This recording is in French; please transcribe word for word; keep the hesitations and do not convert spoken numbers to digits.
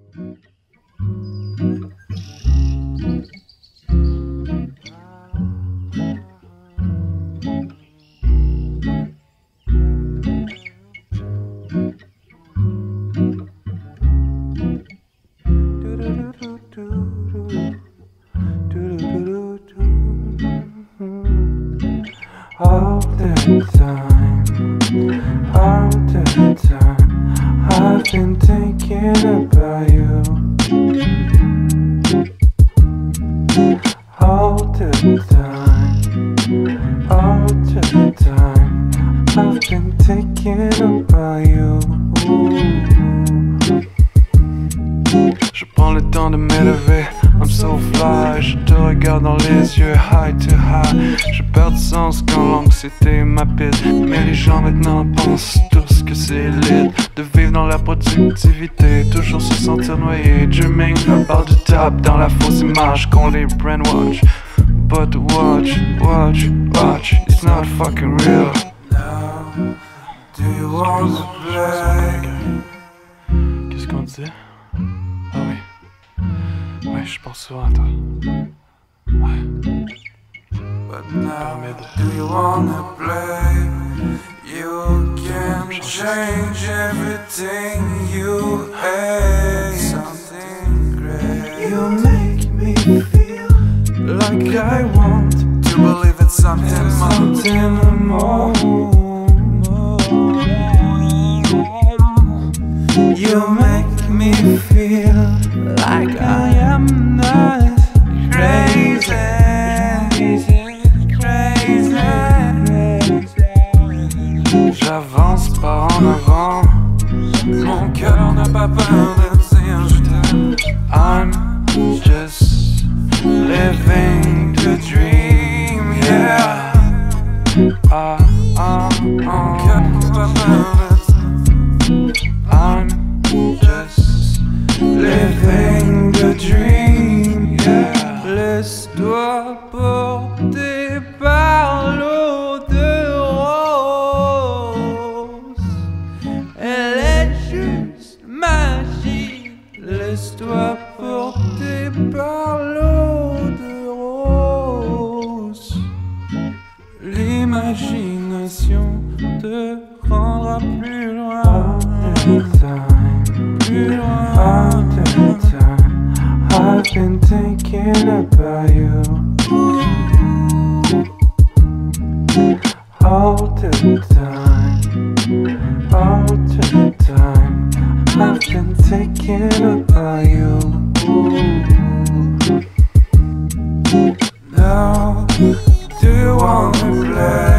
All the time, all the time, I've been thinking about you. All the time, all the time, I've been thinking about you. Je prends le temps de m'élever, I'm so fly. Je te regarde dans les yeux, high to high. Je perds du sens quand l'anxiété m'habite. Mais les gens maintenant pensent tous que c'est lit de vivre dans la productivité, toujours se sentir noyé. Dreaming about the top, dans la fausse image qu'on les brainwash. But watch, watch, watch, it's not fucking real. Now, do you want to play? Qu'est-ce qu'on dit? Ah oui, ouais, je pense souvent à toi. Ouais. But now, do you wanna play? You can change everything you hate. Something great. You make me feel like I want to believe it's something more. Something more. You make me feel like I am not crazy, crazy, crazy. J'avance pas en avant, Mon cœur n'a pas peur de dire je t'aime. I'm just living the dream, yeah. Ah, ah, Mon cœur ah. n'a pas peur de I'm just living the dream, yeah. Laisse-toi porter par l'eau de rose. Elle est juste magique. Laisse-toi porter par l'eau de rose. L'imagination te rendra plus loin. Plus loin. All the time, I've been thinking about you. All the time, all the time, I've been thinking about you. Now, do you wanna play?